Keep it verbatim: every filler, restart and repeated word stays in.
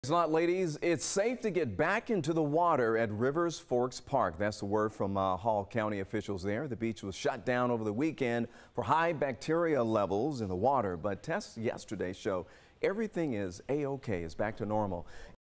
Thanks a lot, ladies. It's safe to get back into the water at River Forks Park. That's the word from uh, Hall County officials there. The beach was shut down over the weekend for high bacteria levels in the water, but tests yesterday show everything is A-OK. It's back to normal.